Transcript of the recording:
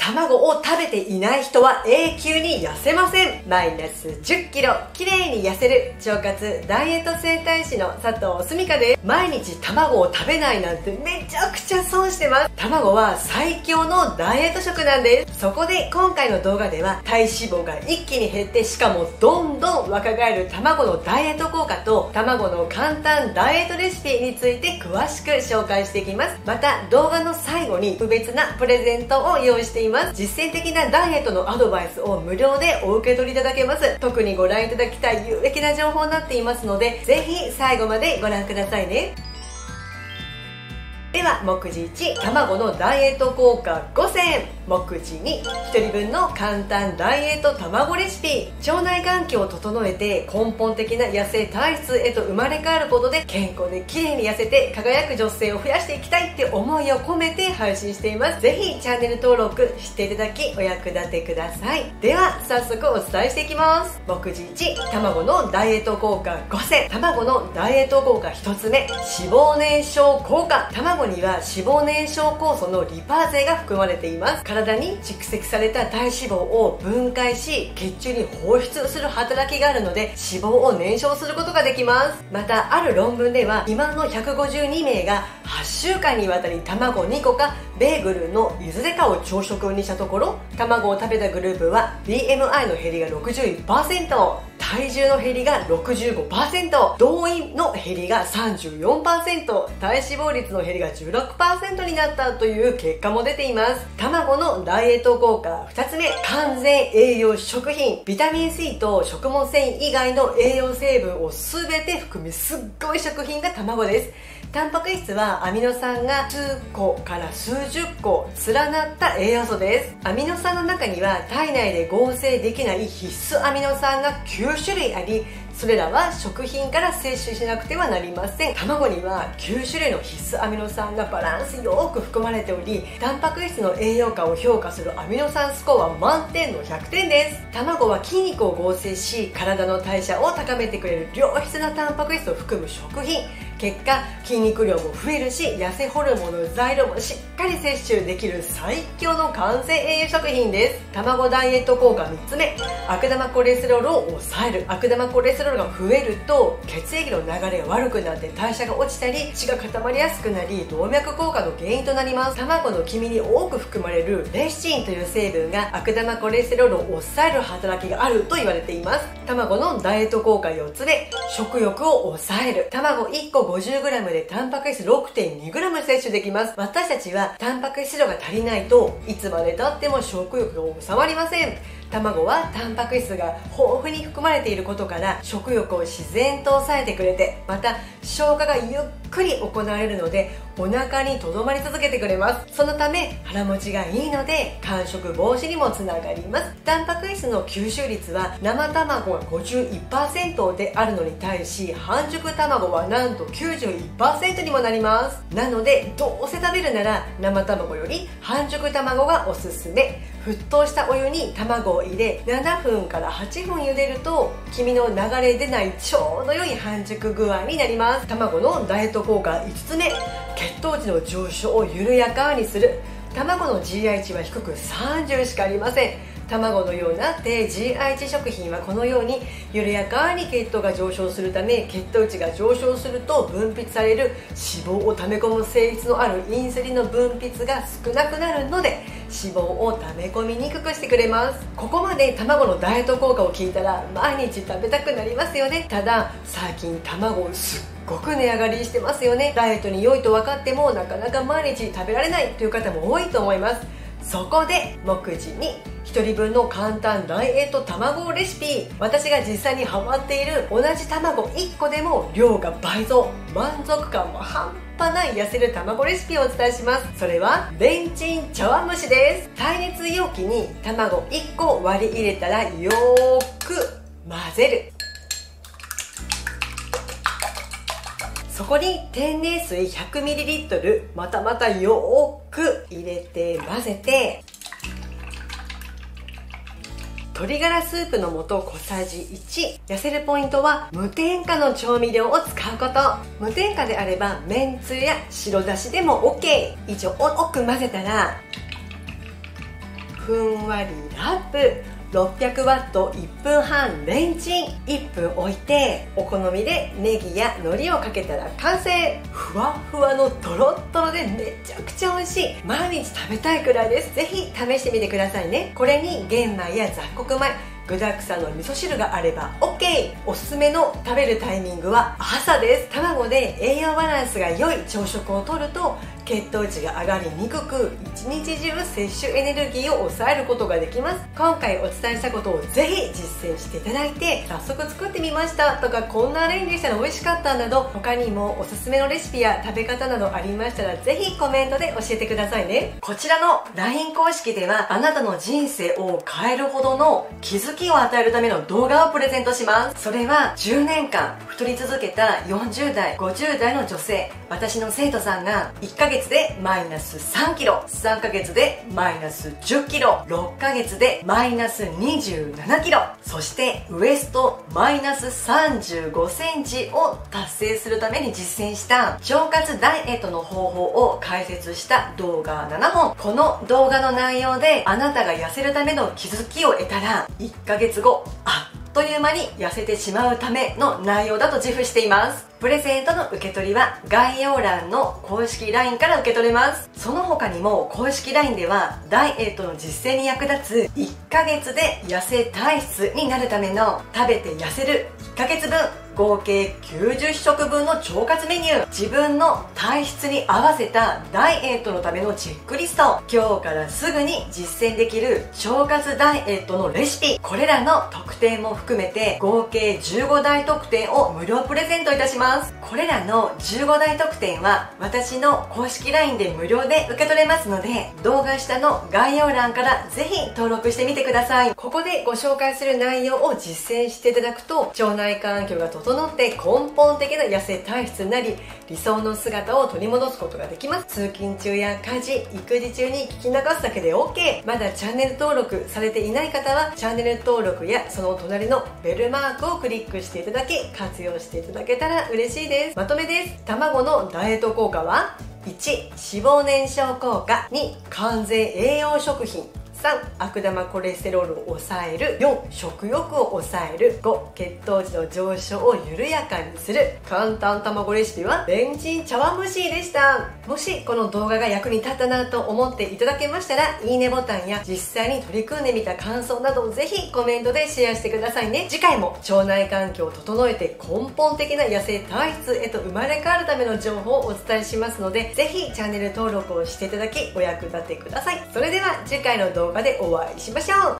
卵を食べていない人は永久に痩せません。マイナス10キロ、綺麗に痩せる腸活ダイエット整体師の佐藤すみかです。毎日卵を食べないなんてめちゃくちゃ損してます。卵は最強のダイエット食なんです。そこで今回の動画では体脂肪が一気に減って、しかもどんどん若返る卵のダイエット効果と卵の簡単ダイエットレシピについて詳しく紹介していきます。また動画の最後に特別なプレゼントを用意しています。実践的なダイエットのアドバイスを無料でお受け取りいただけます。特にご覧いただきたい有益な情報になっていますので、ぜひ最後までご覧くださいね。では目次1、卵のダイエット効果5選。目次2、1人分の簡単ダイエット卵レシピ。腸内環境を整えて根本的な痩せ体質へと生まれ変わることで、健康で綺麗に痩せて輝く女性を増やしていきたいって思いを込めて配信しています。ぜひチャンネル登録していただきお役立てください。では早速お伝えしていきます。目次1、卵のダイエット効果5選。卵のダイエット効果1つ目、脂肪燃焼効果。卵には脂肪燃焼酵素のリパーゼが含まれています。体に蓄積された体脂肪を分解し血中に放出する働きがあるので、脂肪を燃焼することができます。またある論文では肥満の152名が8週間にわたり卵2個かベーグルのいずれかを朝食にしたところ、卵を食べたグループは BMI の減りが 61%、 体重の減りが 65%、 動員の減りが 34%、 体脂肪率の減りが 16% になったという結果も出ています。卵のダイエット効果2つ目、完全栄養食品。ビタミン C と食物繊維以外の栄養成分を全て含みすっごい食品が卵です。タンパク質はアミノ酸が数個から数十個連なった栄養素です。アミノ酸の中には体内で合成できない必須アミノ酸が9種類あり、それらは食品から摂取しなくてはなりません。卵には9種類の必須アミノ酸がバランスよく含まれており、タンパク質の栄養価を評価するアミノ酸スコアは満点の100点です。卵は筋肉を合成し体の代謝を高めてくれる良質なタンパク質を含む食品。結果筋肉量も増えるし、痩せホルモンの材料もしっかり摂取できる最強の完成栄養食品です。卵ダイエット効果3つ目、悪玉コレステロールを抑える。悪玉コレステロールが増えると血液の流れが悪くなって代謝が落ちたり血が固まりやすくなり、動脈硬化の原因となります。卵の黄身に多く含まれるレシンという成分が悪玉コレステロールを抑える働きがあると言われています。卵のダイエット効果4つ目、食欲を抑える。卵1個 50g でタンパク質 6.2g 摂取できます。私たちはタンパク質量が足りないといつまでたっても食欲が収まりません。卵はタンパク質が豊富に含まれていることから食欲を自然と抑えてくれて、また消化がゆっくり行われるのでお腹にとどまり続けてくれます。そのため腹持ちがいいので間食防止にもつながります。タンパク質の吸収率は生卵が 51% であるのに対し、半熟卵はなんと 91% にもなります。なのでどうせ食べるなら生卵より半熟卵がおすすめ。沸騰したお湯に卵を入れ7分から8分茹でると黄身の流れ出ないちょうど良い半熟具合になります。卵のダイエット効果5つ目、血糖値の上昇を緩やかにする。卵の GI 値は低く30しかありません。卵のような低 GI 値食品はこのように緩やかに血糖が上昇するため、血糖値が上昇すると分泌される脂肪を溜め込む性質のあるインスリンの分泌が少なくなるので脂肪を溜め込みにくくしてくれます。ここまで卵のダイエット効果を聞いたら毎日食べたくなりますよね。ただ最近卵すっごく値上がりしてますよね。ダイエットに良いと分かってもなかなか毎日食べられないという方も多いと思います。そこで目次に1人分の簡単ダイエット卵レシピ。私が実際にハマっている同じ卵1個でも量が倍増、満足感も半端ない痩せる卵レシピをお伝えします。それはレンチン茶碗蒸しです。耐熱容器に卵1個割り入れたらよーく混ぜる。そこに天然水 100ml またまたよーく入れて混ぜて、鶏ガラスープの素小さじ1。痩せるポイントは無添加の調味料を使うこと。無添加であればめんつゆや白だしでも OK。 以上よく混ぜたらふんわりラップ、600ワット1分半レンチン、1分置いてお好みでネギや海苔をかけたら完成。ふわふわのトロットロでめちゃくちゃ美味しい。毎日食べたいくらいです。ぜひ試してみてくださいね。これに玄米や雑穀米、具沢山の味噌汁があれば OK。 おすすめの食べるタイミングは朝です。卵で栄養バランスが良い朝食をとると血糖値が上がりにくく、一日中摂取エネルギーを抑えることができます。今回お伝えしたことをぜひ実践していただいて、早速作ってみましたとか、こんなアレンジしたら美味しかったなど、他にもおすすめのレシピや食べ方などありましたら、ぜひコメントで教えてくださいね。こちらの LINE 公式では、あなたの人生を変えるほどの気づきを与えるための動画をプレゼントします。それは10年間太り続けた40代50代の女性、私の生徒さんが1ヶ月でマイナス3キロ、3ヶ月でマイナス10キロ、6ヶ月でマイナス27キロ、そしてウエストマイナス35センチを達成するために実践した腸活ダイエットの方法を解説した動画7本。この動画の内容であなたが痩せるための気づきを得たら、1ヶ月後あっという間に痩せてしまうための内容だと自負しています。プレゼントの受け取りは概要欄の公式 LINE から受け取れます。その他にも公式 LINE ではダイエットの実践に役立つ1ヶ月で痩せ体質になるための食べて痩せる1ヶ月分、合計90食分の腸活メニュー、自分の体質に合わせたダイエットのためのチェックリスト、今日からすぐに実践できる腸活ダイエットのレシピ、これらの特典も含めて合計15大特典を無料プレゼントいたします。これらの15大特典は私の公式 LINE で無料で受け取れますので、動画下の概要欄からぜひ登録してみてください。ここでご紹介する内容を実践していただくと、腸内環境が整って根本的な痩せ体質になり、理想の姿を取り戻すことができます。通勤中や家事育児中に聞き流すだけで OK。 まだチャンネル登録されていない方はチャンネル登録やその隣のベルマークをクリックしていただき、活用していただけたら嬉しいです。まとめです。卵のダイエット効果は1、脂肪燃焼効果、2、完全栄養食品、3、悪玉コレステロールを抑える、4、食欲を抑える、5、血糖値の上昇を緩やかにする。簡単卵レシピはレンチン茶碗蒸しでした。もしこの動画が役に立ったなと思っていただけましたら、いいねボタンや実際に取り組んでみた感想などをぜひコメントでシェアしてくださいね。次回も腸内環境を整えて根本的な痩せ体質へと生まれ変わるための情報をお伝えしますので、ぜひチャンネル登録をしていただきお役立てください。それでは次回の動画でお会いしましょう。